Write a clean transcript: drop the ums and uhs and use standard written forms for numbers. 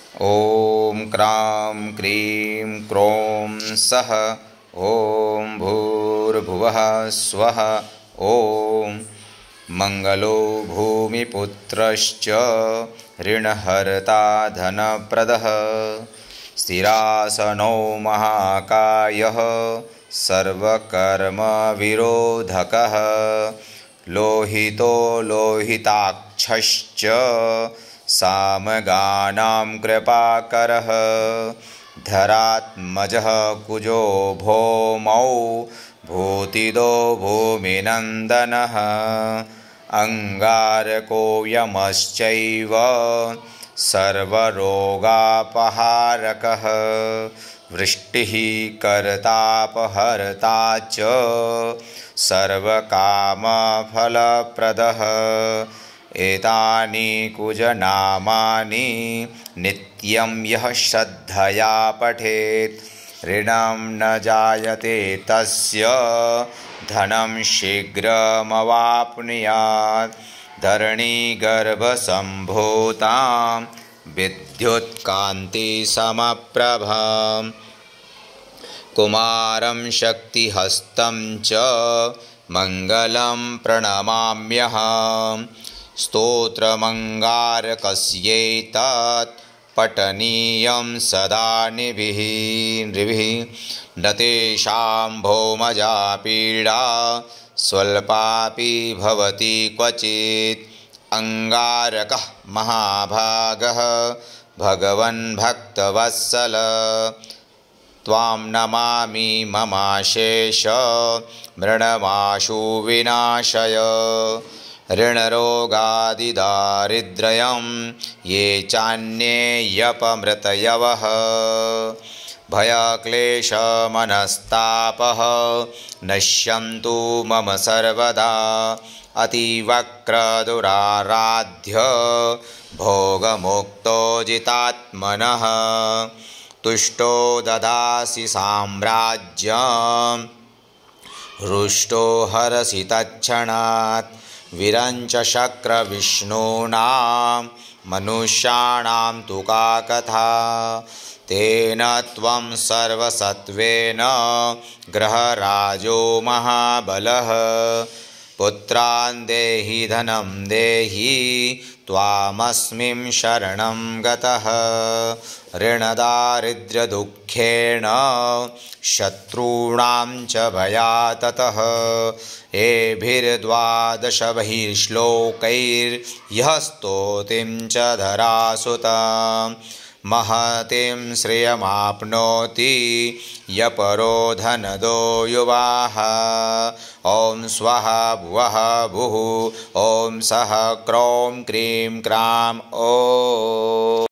ॐ क्रां cream क्रों सः ॐ भूर्भुवः स्वः ॐ मंगलो भूमिपुत्रश्च ऋणहर्ता धनप्रदः स्थिरासनो महाकायः सर्वकर्मविरोधकः लोहितो लोहिताक्षश्च सामगानां कृपाकरः धरात्मजः कुजो भौमौ भूतिदो भूमिनन्दनः अंगारको यमश्चैव सर्वरोगापहारकः वृष्टिः कर्तापहर्ता च सर्वकामफलप्रदः एतानि कुजनामानि नित्यं यः श्रद्धया पठेत् ऋणं न जायते तस्य धनं शीघ्रमवाप्नुयात् धरणीगर्भसम्भूतां विद्युत्कान्तिसमप्रभां कुमारं शक्तिहस्तं च मङ्गलं प्रणमाम्यहम् स्तोत्रमङ्गारकस्यैतत् पठनीयं सदा नृभिः न तेषां भौमजा पीडा स्वल्पापि भवति क्वचित् अंगारकः महाभागः भगवन् भक्तवत्सल त्वां नमामि ममाशेष मृणमाशु विनाशय ऋणरोगादिदारिद्र्यं ये चान्येऽपमृतयवः भयक्लेशमनस्तापः नश्यन्तु मम सर्वदा अतिवक्रदुराराध्य भोगमुक्तो जितात्मनः तुष्टो ददासि साम्राज्यं हृष्टो हरसि तत्क्षणात् विरञ्च शक्रविष्णूनां मनुष्याणां तु का कथा तेन त्वं सर्वसत्त्वेन ग्रहराजो महाबलः पुत्रान् देहि धनं देहि त्वामस्मिं शरणं गतः ऋणदारिद्र्यदुःखेन शत्रूणां च भयाततः एभिर्द्वादशबहिर्श्लोकैर्यः स्तोतिं च धरासुतां महतीं श्रियमाप्नोति यपरो धनदो युवाः ॐ स्वः भुवः भुः ॐ सः क्रौं क्रीं क्रां ॐ